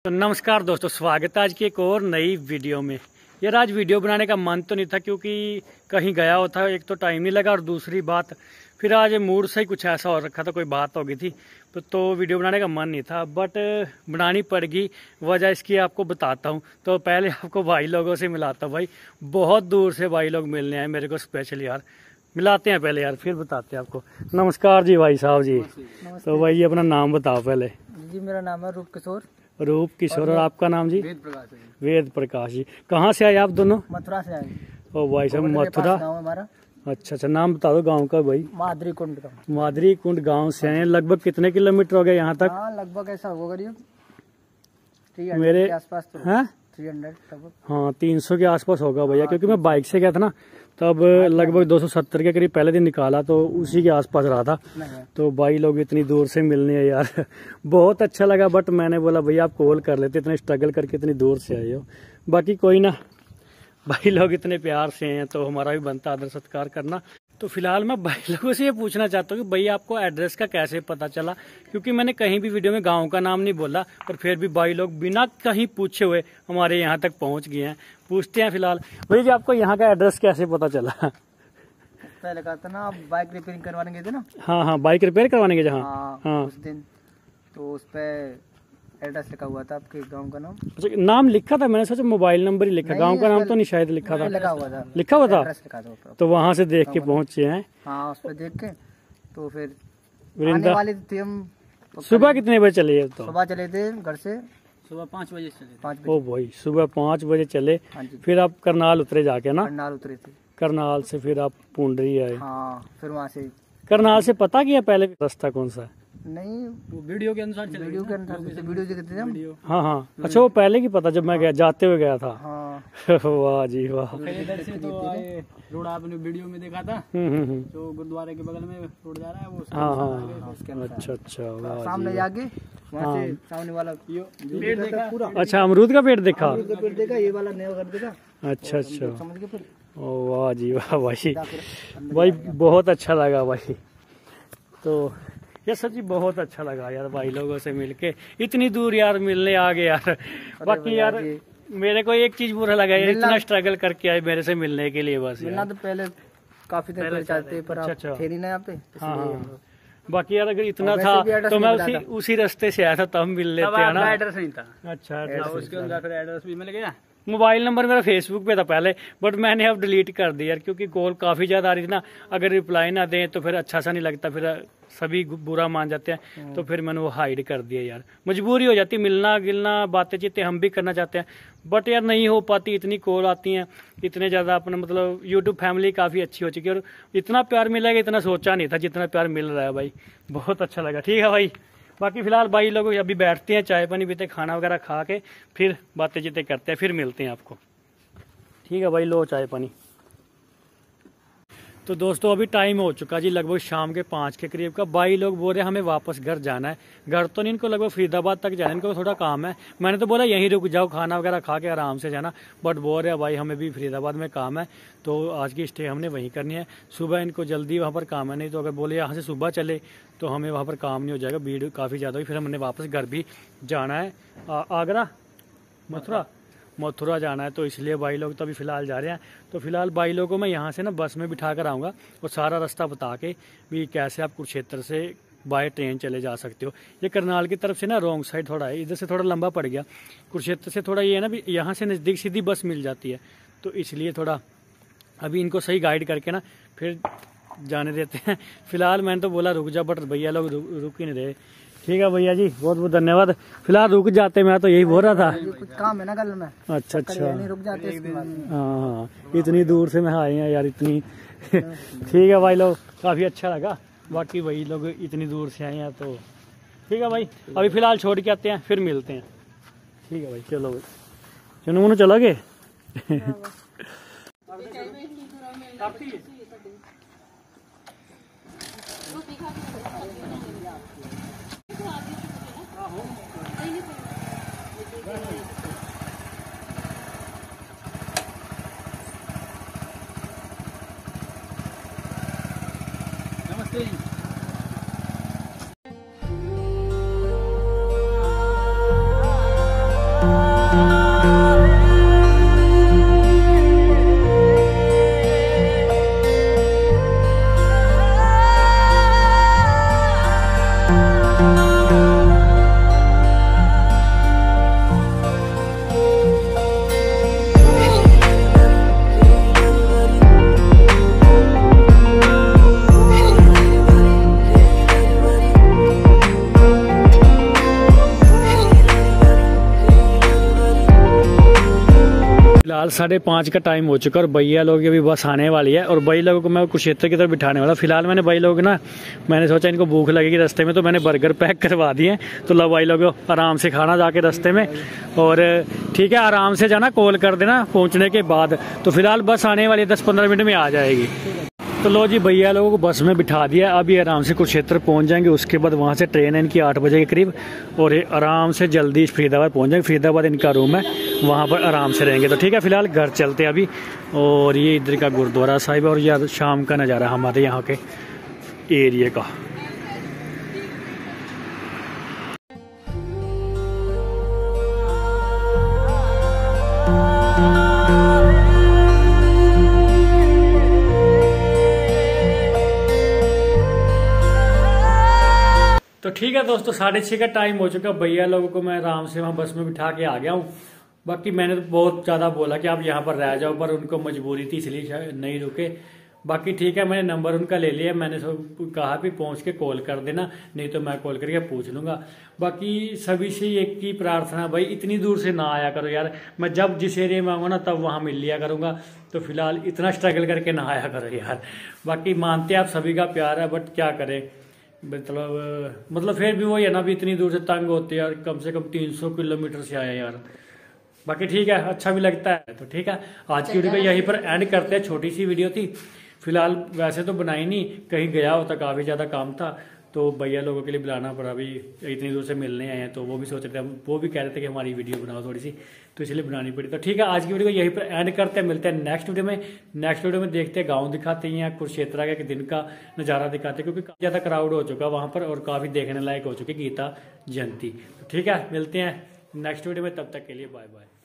तो नमस्कार दोस्तों, स्वागत है आज की एक और नई वीडियो में। यार आज वीडियो बनाने का मन तो नहीं था क्योंकि कहीं गया होता, एक तो टाइम नहीं लगा और दूसरी बात फिर आज मूड से ही कुछ ऐसा हो रखा था, कोई बात हो गई थी तो वीडियो बनाने का मन नहीं था, बट बनानी पड़ेगी। वजह इसकी आपको बताता हूँ। तो पहले आपको भाई लोगों से मिलाता हूँ। भाई बहुत दूर से भाई लोग मिलने आए मेरे को स्पेशल यार, मिलाते हैं पहले यार फिर बताते हैं आपको। नमस्कार जी भाई साहब जी। तो भाई अपना नाम बताओ पहले। जी मेरा नाम है रूप किशोर। रूप किशोर। और आपका नाम जी? वेद प्रकाश है। वेद प्रकाश जी। कहाँ से आए आप दोनों? मथुरा से आए। ओ भाई साहब मथुरा। गाँव हमारा। अच्छा, नाम बता दो गांव का भाई। मादरी कुंड का। मादरी कुंड गांव से आए। लगभग कितने किलोमीटर हो गए यहाँ तक? हाँ लगभग ऐसा होगा करीब 300 मेरे के आसपास तो हैं 300 लगभग। हाँ 300 के आसपास होगा भैया, क्योंकि मैं बाइक से गया था ना, तब लगभग 270 के करीब पहले दिन निकाला, तो उसी के आसपास रहा था। तो भाई लोग इतनी दूर से मिलने हैं यार बहुत अच्छा लगा। बट मैंने बोला भैया आप कॉल कर लेते, इतने स्ट्रगल करके इतनी दूर से आए हो। बाकी कोई ना, भाई लोग इतने प्यार से हैं तो हमारा भी बनता आदर सत्कार करना। तो फिलहाल मैं भाई लोगों से ये पूछना चाहता हूँ कि भैया आपको एड्रेस का कैसे पता चला, क्योंकि मैंने कहीं भी वीडियो में गांव का नाम नहीं बोला, पर फिर भी भाई लोग बिना कहीं पूछे हुए हमारे यहाँ तक पहुँच गए हैं। पूछते हैं फिलहाल भैया जी आपको यहाँ का एड्रेस कैसे पता चला? पहले कहा था ना आप बाइक रिपेयरिंग करवाने गए थे ना। हाँ बाइक रिपेयर करवाने के जहाँ। हाँ उस दिन तो उस पे एड्रेस लिखा हुआ था आपके गांव का नाम। अच्छा, नाम लिखा था? मैंने सोचा मोबाइल नंबर ही लिखा, गांव का नाम तो नहीं शायद लिखा था। लिखा हुआ था। लिखा हुआ था तो वहाँ से देख के पहुँचे हैं। हाँ उस पर देख के तो फिर वृंदा वाले थे हम। सुबह कितने बजे चले? तो सुबह चले थे घर से, सुबह 5 बजे चले। 5 बजे। ओ भाई सुबह 5 बजे चले। हाँ जी। फिर आप करनाल उतरे जाके ना? करनाल उतरे थे। करनाल से फिर आप पूंडरी आए। हाँ फिर वहाँ से करनाल से पता किया पहले रास्ता कौन सा है? नहीं वो वीडियो के अनुसार चले। वीडियो के अनुसार वीडियो देखते थे हम। हाँ अच्छा वो पहले की पता, जब मैं गया जाते हुए गया था। हाँ वाह जी वाह। इधर से तो आए रोड आपने वीडियो में देखा था, जो गुरुद्वारे के बगल में रोड जा रहा है वो। हाँ अच्छा वाह। सामने जाके वहाँ से सामने वाला पेड़ देखा पूरा। अच्छा अमरूद का पेड़ देखा? पेड़ देखा, ये वाला नया घर देखा। अच्छा समझ गए फिर। ओ वाह जी वाह भाई, भाई बहुत अच्छा लगा भाई। तो ये सच्ची बहुत अच्छा लगा यार भाई लोगों से मिलके, इतनी दूर यार मिलने आ गए यार। बाकी यार मेरे को एक चीज बुरा लगा यार, इतना स्ट्रगल करके आए मेरे से मिलने के लिए। बस मिलना तो पहले काफी देर पहले चाहते, पर आप थे नहीं ना यहाँ पे। हाँ बाकी यार अगर इतना था तो मैं उसी रास्ते से आया था, तब मिल लेते हैं ना। एड्रेस नहीं था। अच्छा उसके बाद फिर एड्रेस भी मिल गया। मोबाइल नंबर मेरा फेसबुक पे था पहले, बट मैंने अब डिलीट कर दिया यार, क्योंकि कॉल काफ़ी ज़्यादा आ रही थी ना। अगर रिप्लाई ना दें तो फिर अच्छा सा नहीं लगता, फिर सभी बुरा मान जाते हैं। तो फिर मैंने वो हाइड कर दिया यार, मजबूरी हो जाती, मिलना गिलना बातें चीतें हम भी करना चाहते हैं, बट यार नहीं हो पाती। इतनी कॉल आती हैं, इतने ज़्यादा अपना मतलब यूट्यूब फैमिली काफ़ी अच्छी हो चुकी है, और इतना प्यार मिलेगा इतना सोचा नहीं था जितना प्यार मिल रहा है भाई। बहुत अच्छा लगा। ठीक है भाई, बाकी फिलहाल भाई लोग अभी बैठते हैं, चाय पानी पीते, खाना वगैरह खा के फिर बातें चीतें करते हैं, फिर मिलते हैं आपको। ठीक है भाई, लो चाय पानी। तो दोस्तों अभी टाइम हो चुका जी लगभग शाम के 5 के करीब का। भाई लोग बोल रहे हैं हमें वापस घर जाना है। घर तो नहीं, इनको लगभग फरीदाबाद तक जाना है, इनको थोड़ा काम है। मैंने तो बोला यहीं रुक जाओ, खाना वगैरह खा के आराम से जाना, बट बोल रहे हैं भाई हमें भी फरीदाबाद में काम है, तो आज की स्टे हमने वहीं करनी है। सुबह इनको जल्दी वहाँ पर काम है, नहीं तो अगर बोले यहाँ से सुबह चले तो हमें वहाँ पर काम नहीं हो जाएगा, भीड़ काफ़ी ज़्यादा हुई, फिर हमने वापस घर भी जाना है। आगरा मथुरा जाना है, तो इसलिए भाई लोग तो अभी फ़िलहाल जा रहे हैं। तो फिलहाल भाई लोगों को मैं यहाँ से ना बस में बिठा कर आऊँगा और सारा रास्ता बता के भी कैसे आप कुरुक्षेत्र से बाय ट्रेन चले जा सकते हो। ये करनाल की तरफ से ना रॉन्ग साइड थोड़ा है, इधर से थोड़ा लंबा पड़ गया। कुरुक्षेत्र से थोड़ा ये है ना भी यहाँ से नज़दीक सीधी बस मिल जाती है, तो इसलिए थोड़ा अभी इनको सही गाइड करके ना फिर जाने देते हैं। फिलहाल मैंने तो बोला रुक जा, बट भैया लोग रुक ही नहीं रहे। ठीक है भैया जी, बहुत बहुत धन्यवाद। फिलहाल रुक जाते, मैं तो यही बोल रहा था। कुछ काम है ना कल में। अच्छा रुक जाते। हाँ इतनी दूर से मैं आए हैं यार, इतनी ठीक है भाई लोग, काफ़ी अच्छा लगा। बाकी भाई लोग इतनी दूर से आए हैं तो ठीक है भाई, अभी फिलहाल छोड़ के आते हैं, फिर मिलते हैं। ठीक है भाई, चलो भाई, चलो चलोगे? नमस्ते। फिलहाल 5:30 का टाइम हो चुका है और भैया लोग अभी बस आने वाली है और भाई लोगों को मैं कुरुक्षेत्र की तरफ बिठाने वाला। फिलहाल मैंने भाई लोग ना, मैंने सोचा इनको भूख लगेगी रास्ते में, तो मैंने बर्गर पैक करवा दिए हैं। तो लो भाई लोग आराम से खाना जाके रास्ते में, और ठीक है आराम से जाना, कॉल कर देना पहुंचने के बाद। तो फिलहाल बस आने वाली 10-15 मिनट में आ जाएगी। तो लो जी भैया लोगों को बस में बिठा दिया, अभी आराम से कुरुक्षेत्र पहुंच जाएंगे। उसके बाद वहां से ट्रेन है इनकी 8 बजे के करीब, और ये आराम से जल्दी फरीदाबाद पहुंच जाएंगे। फरीदाबाद इनका रूम है, वहां पर आराम से रहेंगे। तो ठीक है फिलहाल घर चलते हैं अभी। और ये इधर का गुरुद्वारा साहिब है और यार शाम का नज़ारा हमारे यहाँ के एरिए का। तो ठीक है दोस्तों, 6:30 का टाइम हो चुका। भैया लोगों को मैं आराम से वहाँ बस में बिठा के आ गया हूँ। बाकी मैंने तो बहुत ज़्यादा बोला कि आप यहाँ पर रह जाओ, पर उनको मजबूरी थी इसलिए नहीं रुके। बाकी ठीक है, मैंने नंबर उनका ले लिया। मैंने सब कहा भी पहुँच के कॉल कर देना, नहीं तो मैं कॉल करके पूछ लूँगा। बाकी सभी से एक ही प्रार्थना, भाई इतनी दूर से ना आया करो यार। मैं जब जिस एरिया में आऊँगा ना तब वहाँ मिल लिया करूँगा। तो फिलहाल इतना स्ट्रगल करके ना आया करो यार। बाकी मानते आप सभी का प्यार है, बट क्या करें, मतलब फिर भी वही है ना, भी इतनी दूर से तंग होते यार। कम से कम 300 किलोमीटर से आया यार। बाकी ठीक है, अच्छा भी लगता है। तो ठीक है, आज की वीडियो को यहीं पर एंड करते हैं। छोटी सी वीडियो थी फिलहाल, वैसे तो बनाई नहीं, कहीं गया होता, काफ़ी ज़्यादा काम था तो भैया लोगों के लिए बुलाना पड़ा। अभी इतनी दूर से मिलने आए हैं तो वो भी सोच रहे थे, वो भी कह रहे थे कि हमारी वीडियो बनाओ थोड़ी सी, तो इसलिए बनानी पड़ी। तो ठीक है, आज की वीडियो को यहीं पर एंड करते हैं। मिलते हैं नेक्स्ट वीडियो में। नेक्स्ट वीडियो में देखते हैं, गांव दिखाते हैं, कुरुक्षेत्र का दिन का नज़ारा दिखाते हैं, क्योंकि काफ़ी ज़्यादा क्राउड हो चुका वहाँ पर और काफ़ी देखने लायक हो चुकी गीता जयंती। तो ठीक है, मिलते हैं नेक्स्ट वीडियो में, तब तक के लिए बाय बाय।